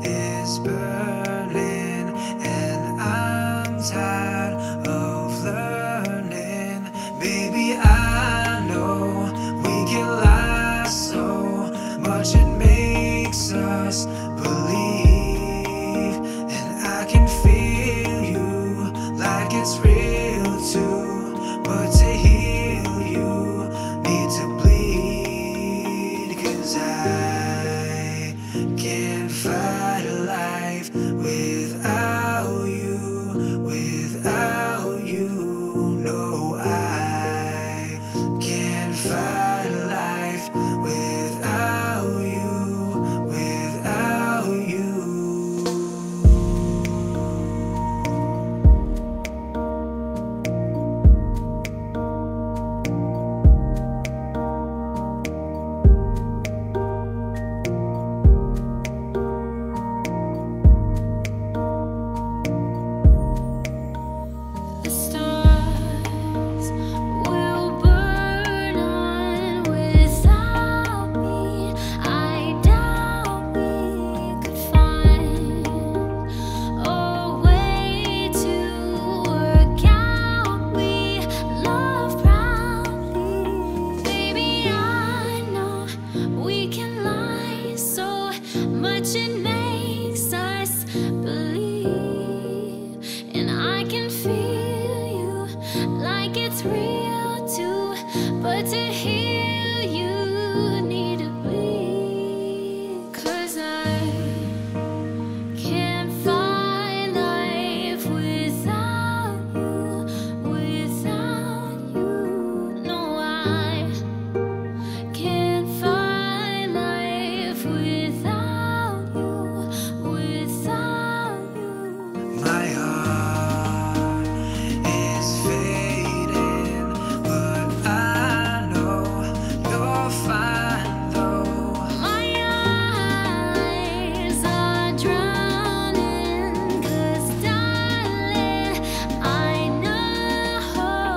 is burning, and I'm tired of learning. Baby, I know we can lie so much it makes us believe, and I can feel you like it's real too, but to heal you need to bleed, 'cause I can't fight a life without you, without you. No, I can't fight a life without you, without you. It makes us believe, and I can feel you like it's real too, but to heal you need to bleed, 'cause I can't find life without you, without you. No, I can't find life without. My heart is fading, but I know you're fine though. My eyes are drowning, 'cause darling, I know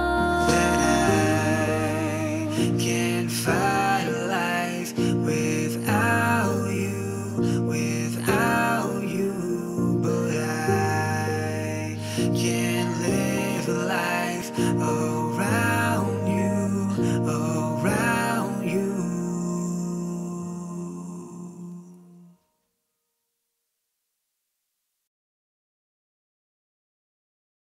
that I can't fight a life without you, without you. But I can't live a life around